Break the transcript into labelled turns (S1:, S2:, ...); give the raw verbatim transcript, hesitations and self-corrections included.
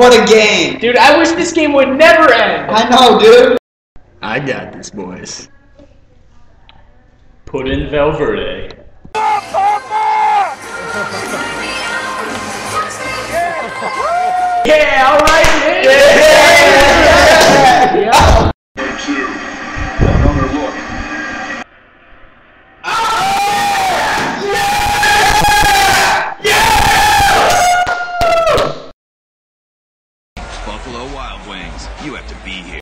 S1: what a game.
S2: Dude, I wish this game would never end.
S1: I know, dude.
S3: I got this, boys.
S4: Put in Valverde.
S2: Yeah, all right, man.
S1: Yeah.
S2: Yeah.
S5: Number two. Another look.
S6: Buffalo Wild Wings, you have to be here.